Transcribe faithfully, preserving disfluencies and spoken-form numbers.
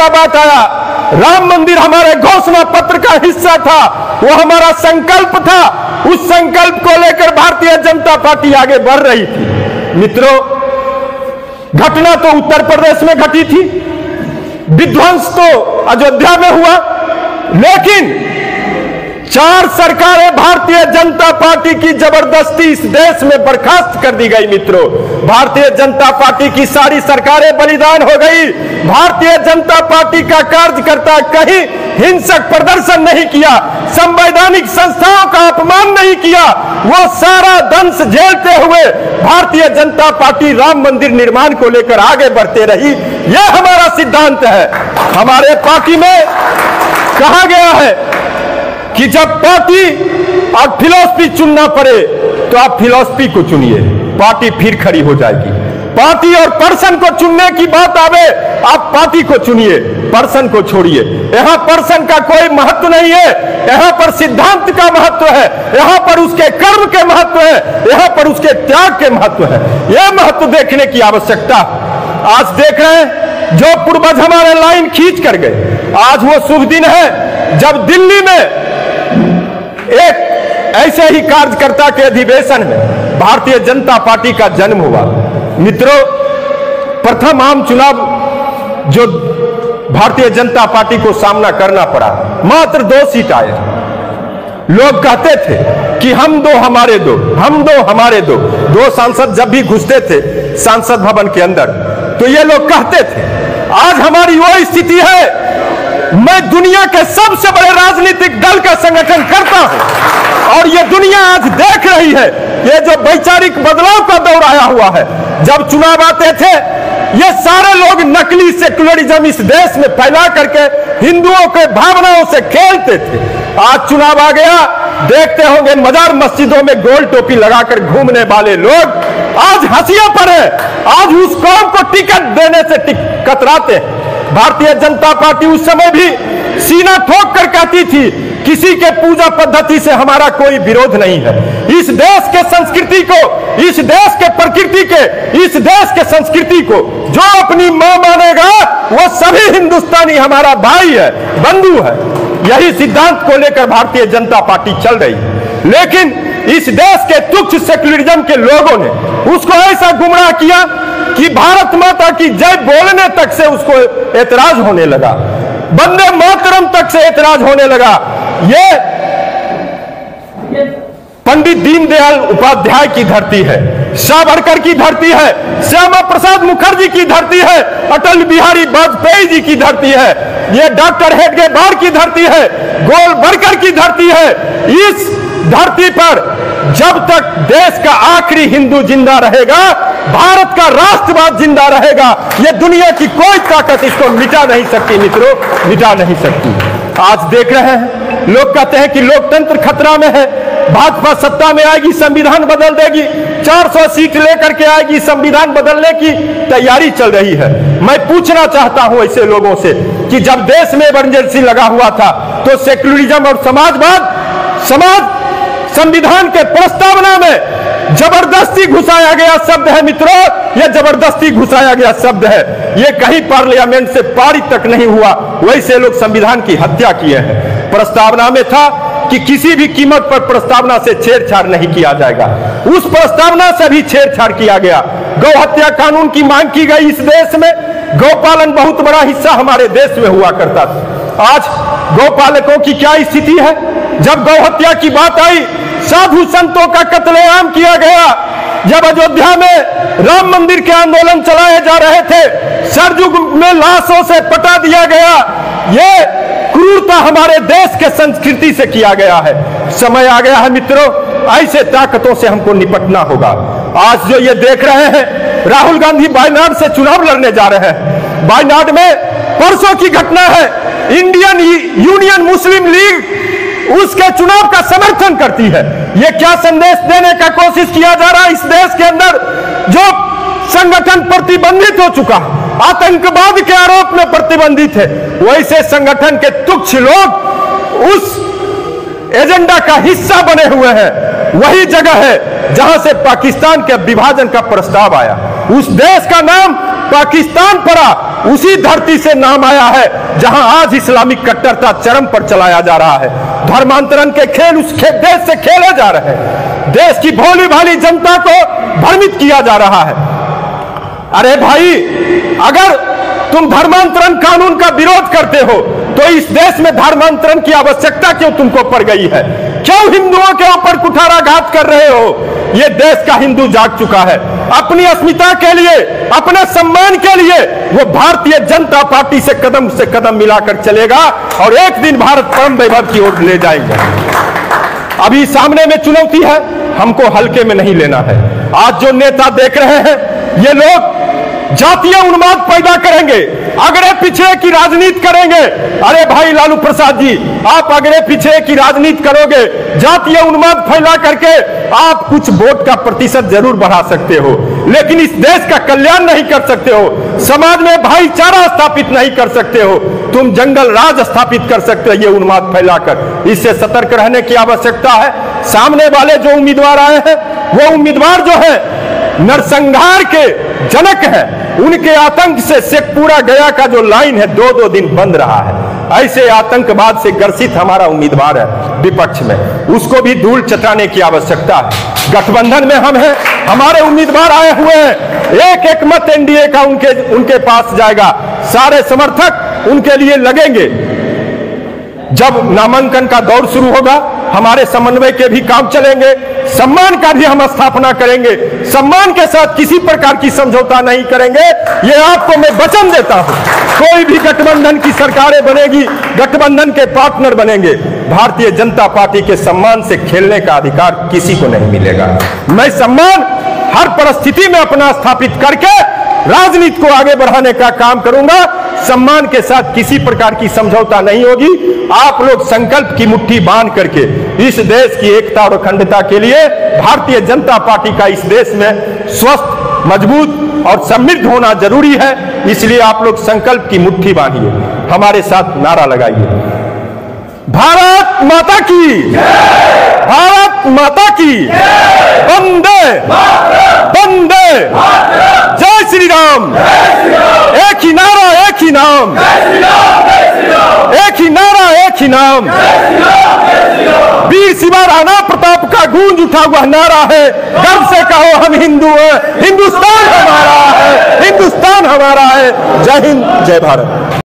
का बात आया, राम मंदिर हमारे घोषणा पत्र का हिस्सा था, वो हमारा संकल्प था। उस संकल्प को लेकर भारतीय जनता पार्टी आगे बढ़ रही थी। मित्रों, घटना तो उत्तर प्रदेश में घटी थी, विध्वंस तो अयोध्या में हुआ, लेकिन चार सरकारें भारतीय जनता पार्टी की जबरदस्ती इस देश में बर्खास्त कर दी गई। मित्रों, भारतीय जनता पार्टी की सारी सरकारें बलिदान हो गई। भारतीय जनता पार्टी का कार्यकर्ता कहीं हिंसक प्रदर्शन नहीं किया, संवैधानिक संस्थाओं का अपमान नहीं किया, वो सारा दंश झेलते हुए भारतीय जनता पार्टी राम मंदिर निर्माण को लेकर आगे बढ़ते रही। यह हमारा सिद्धांत है। हमारे पार्टी में कहा गया है कि जब पार्टी और फिलॉसफी चुनना पड़े तो आप फिलॉसफी को चुनिए, पार्टी फिर खड़ी हो जाएगी। पार्टी और पर्सन को चुनने की बात आवे, आप पार्टी को चुनिए, पर्सन को छोड़िए। यहां पर्सन का कोई महत्व नहीं है, यहां पर सिद्धांत का महत्व है, यहां पर उसके कर्म के महत्व है, यहां पर उसके त्याग के महत्व है। यह महत्व देखने की आवश्यकता। आज देख रहे हैं जो पूर्वज हमारे लाइन खींच कर गए, आज वो शुभ दिन है जब दिल्ली में एक ऐसे ही कार्यकर्ता के अधिवेशन में भारतीय जनता पार्टी का जन्म हुआ। मित्रों, प्रथम आम चुनाव जो भारतीय जनता पार्टी को सामना करना पड़ा, मात्र दो सीट आए। लोग कहते थे कि हम दो हमारे दो, हम दो हमारे दो। दो सांसद जब भी घुसते थे सांसद भवन के अंदर तो ये लोग कहते थे आज हमारी वो स्थिति है, मैं दुनिया के सबसे बड़े राजनीतिक दल का संगठन करता हूं और ये दुनिया आज देख रही है ये जो वैचारिक बदलाव का दौर आया हुआ है। जब चुनाव आते थे ये सारे लोग नकली सेकुलरिज्म इस देश में फैला करके हिंदुओं के भावनाओं से खेलते थे। आज चुनाव आ गया, देखते होंगे मजार मस्जिदों में गोल टोपी लगाकर घूमने वाले लोग आज हंसिया पर है, आज उस कौम को टिकट देने से कतराते हैं। भारतीय जनता पार्टी उस समय भी सीना ठोक कर कहती थी किसी के पूजा पद्धति से हमारा कोई विरोध नहीं है। इस देश के संस्कृति को, इस देश के प्रकृति के, इस देश के संस्कृति को जो अपनी मां मानेगा वो सभी हिंदुस्तानी हमारा भाई है, बंधु है। यही सिद्धांत को लेकर भारतीय जनता पार्टी चल रही है। लेकिन इस देश के तुच्छ सेक्युलरिज्म के लोगों ने उसको ऐसा गुमराह किया कि भारत माता की जय बोलने तक से उसको एतराज होने लगा, वंदे मातरम तक से एतराज होने लगा। ये पंडित दीनदयाल उपाध्याय की धरती है, सावरकर की धरती है, श्यामा प्रसाद मुखर्जी की धरती है, अटल बिहारी वाजपेयी जी की धरती है, ये डॉक्टर हेडगेवार की धरती है, गोलवलकर की धरती है। इस धरती पर जब तक देश का आखिरी हिंदू जिंदा रहेगा, भारत का राष्ट्रवाद जिंदा रहेगा, यह दुनिया की कोई ताकत इसको मिटा नहीं सकती। मित्रों, मिटा नहीं सकती। आज देख रहे हैं लोग कहते हैं कि लोकतंत्र खतरा में है, भाजपा सत्ता में आएगी संविधान बदल देगी, चार सौ सीट लेकर के आएगी, संविधान बदलने की तैयारी चल रही है। मैं पूछना चाहता हूं ऐसे लोगों से कि जब देश में इमरजेंसी लगा हुआ था तो सेक्युलरिज्म और समाजवाद, समाज संविधान के प्रस्तावना में जबरदस्ती घुसाया गया शब्द है। मित्रों, यह जबरदस्ती घुसाया गया शब्द है, यह कहीं पार्लियामेंट से पारित तक नहीं हुआ। वैसे लोग संविधान की हत्या किए हैं। प्रस्तावना में था कि किसी भी कीमत पर प्रस्तावना से छेड़छाड़ नहीं किया जाएगा, उस प्रस्तावना से भी छेड़छाड़ किया गया। गौ हत्या कानून की मांग की गई। इस देश में गौपालन बहुत बड़ा हिस्सा हमारे देश में हुआ करता था। आज गौपालकों की क्या स्थिति है? जब गौ हत्या की बात आई, साधु संतों का कत्लेआम किया गया। जब अयोध्या में राम मंदिर के आंदोलन चलाए जा रहे थे, सरजुग में लाशों से पटा दिया गया। ये क्रूरता हमारे देश के संस्कृति से किया गया है। समय आ गया है मित्रों, ऐसे ताकतों से हमको निपटना होगा। आज जो ये देख रहे हैं, राहुल गांधी वायनाड से चुनाव लड़ने जा रहे हैं। वायनाड में परसों की घटना है, इंडियन यूनियन मुस्लिम लीग उसके चुनाव का समर्थन करती है। यह क्या संदेश देने का कोशिश किया जा रहा है? इस देश के अंदर जो संगठन प्रतिबंधित हो चुका, आतंकवाद के आरोप में प्रतिबंधित है, वैसे संगठन के तुच्छ लोग उस एजेंडा का हिस्सा बने हुए हैं। वही जगह है जहां से पाकिस्तान के विभाजन का प्रस्ताव आया। उस देश का नाम पाकिस्तान पड़ा, उसी धरती से नाम आया है जहां आज इस्लामिक कट्टरता चरम पर चलाया जा रहा है। धर्मांतरण के खेल उस खे, देश से खेले जा रहे हैं। देश की भोली भाली जनता को भ्रमित किया जा रहा है। अरे भाई, अगर तुम धर्मांतरण कानून का विरोध करते हो तो इस देश में धर्मांतरण की आवश्यकता क्यों तुमको पड़ गई है? क्यों हिंदुओं के ऊपर कुठाराघात कर रहे हो? ये देश का हिंदू जाग चुका है। अपनी अस्मिता के लिए, अपने सम्मान के लिए वो भारतीय जनता पार्टी से कदम से कदम मिलाकर चलेगा और एक दिन भारत परम वैभव की ओर ले जाएंगे। अभी सामने में चुनौती है, हमको हल्के में नहीं लेना है। आज जो नेता देख रहे हैं, ये लोग जातीय उन्माद पैदा करेंगे, अगड़े पीछे की राजनीति करेंगे। अरे भाई लालू प्रसाद जी, आप अगड़े पीछे की राजनीति करोगे, जातीय उन्माद फैला करके आप कुछ वोट का प्रतिशत जरूर बढ़ा सकते हो, लेकिन इस देश का कल्याण नहीं कर सकते हो, समाज में भाईचारा स्थापित नहीं कर सकते हो। तुम जंगल राज स्थापित कर सकते हो ये उन्माद फैलाकर। इससे सतर्क रहने की आवश्यकता है। सामने वाले जो उम्मीदवार आए हैं, वो उम्मीदवार जो है नरसंहार के जनक है। उनके आतंक से शेखपुरा गया का जो लाइन है दो दो दिन बंद रहा है। ऐसे आतंकवाद से ग्रसित हमारा उम्मीदवार है विपक्ष में, उसको भी धूल चटाने की आवश्यकता है। गठबंधन में हम हैं, हमारे उम्मीदवार आए हुए हैं, एक एक मत एनडीए का उनके उनके पास जाएगा। सारे समर्थक उनके लिए लगेंगे। जब नामांकन का दौर शुरू होगा, हमारे समन्वय के भी काम चलेंगे, सम्मान का भी हम स्थापना करेंगे। सम्मान के साथ किसी प्रकार की समझौता नहीं करेंगे, ये आपको मैं वचन देता हूं। कोई भी गठबंधन की सरकारें बनेगी, गठबंधन के पार्टनर बनेंगे, भारतीय जनता पार्टी के सम्मान से खेलने का अधिकार किसी को नहीं मिलेगा। मैं सम्मान हर परिस्थिति में अपना स्थापित करके राजनीति को आगे बढ़ाने का काम करूंगा। सम्मान के साथ किसी प्रकार की समझौता नहीं होगी। आप लोग संकल्प की मुट्ठी बांध करके इस देश की एकता और अखंडता के लिए, भारतीय जनता पार्टी का इस देश में स्वस्थ, मजबूत और समृद्ध होना जरूरी है। इसलिए आप लोग संकल्प की मुट्ठी बांधिए, हमारे साथ नारा लगाइए, भारत माता की, भारत माता की, वंदे वंदे, जय श्री राम। एक ही नारा, एक ही नाम, एक ही नारा, एक ही नाम। वीर शिवा राणा प्रताप का गूंज उठा हुआ नारा है। गर्व से कहो हम हिंदू हैं, हिंदुस्तान हमारा है, हिंदुस्तान हमारा है। जय हिंद, जय भारत।